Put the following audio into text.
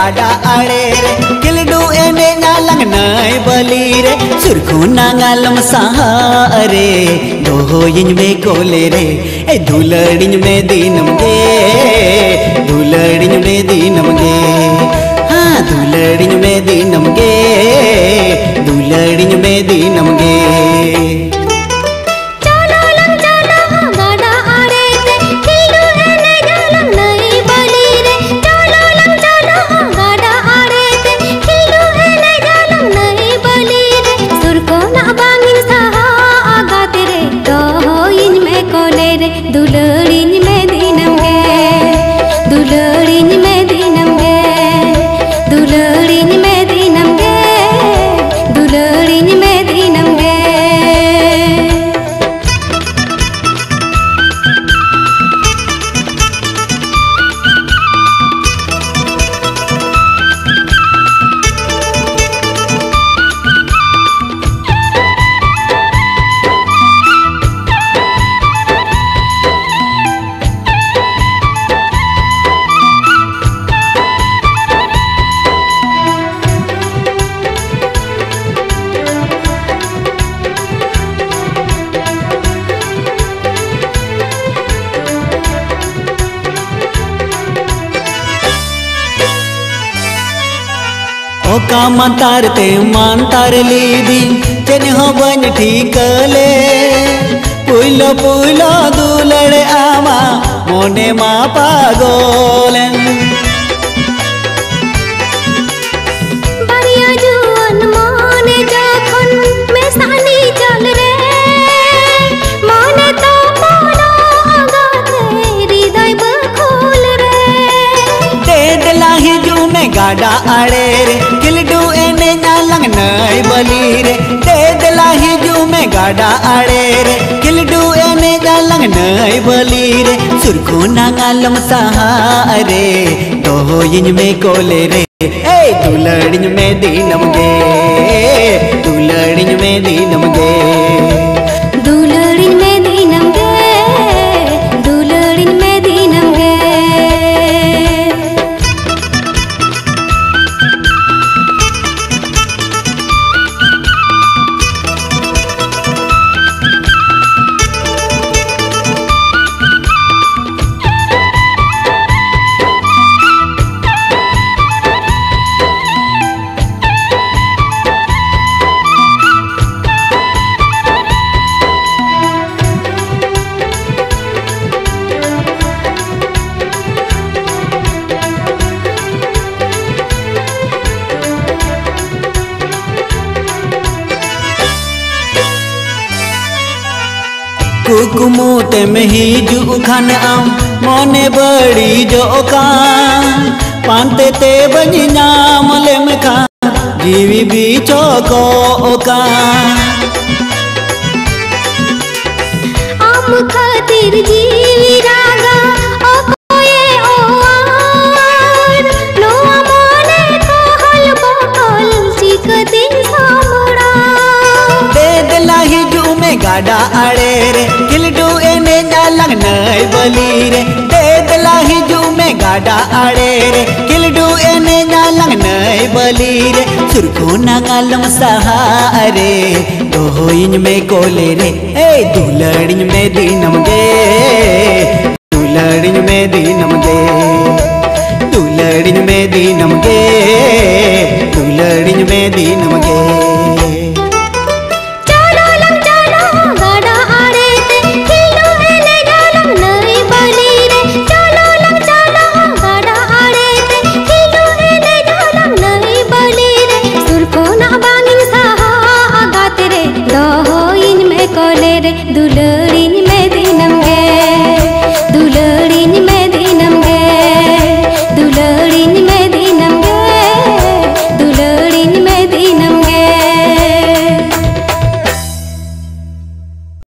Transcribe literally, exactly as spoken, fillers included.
गाडा आड़े रे किलडू एने नालंग नाय बली रे सुरखू नांगालम सहारे दोहोइंज में कोले रे ए दुलड़िंज में दीनम गे दुलड़िंज में दीनम गे हाँ दुलड़िंज में दीनम गे दुलड़िंज में दीनम गे दुलड़िंज में दीनम गे दुलड़िंज में दीनम गे दुलड़िंज में दीनम गे दुलड़िंज में दीनम गे ओका मंतार ते मंतार लीदी चेन हो बन ठीकले पुइलो पुइलो दुलड़े आमा मोने मा पागोलन बारिया जुवन मोने जखन में सानी चल रे मोने तो मोनो आगाते हृदय बखोल रे दे दलाही जू में गाडा आड़े रे किलडू एने नालंग नाय बली रे दे दलाही जू में गाडा आड़े रे किलडू एने नालंग नाय बली रे सुरखू नांगालम सहारे दोहोइंज में कोले रे ए दुलड़िंज में दीनम गे दुलड़िंज में दीनम गे दुलड़िंज में दीनम गे दुलड़िंज में दीनम गे कुकुमोते में ही जू खान आम मोने बड़ी जो कान पांते ते बनी नाम ले में खा जीवी भी चौको कान आम खातिर जीवी रागा ओ कोये ओ आर नो मोने कहल बकल चिक दिन सामड़ा दे दलाही जू में गाडा आड़े रे किलडू एने नालंग नाय बली रे दे दलाही जू में गाडा आड़े रे किलडू एने नालंग नाय बली रे सुरखू नांगालम सहारे दोहोइंज में कोले रे ए दुलड़िंज में दीनम गे दुलड़िंज में दीनम गे दुलड़िंज में दीनम गे दुलड़िंज में दीनम गे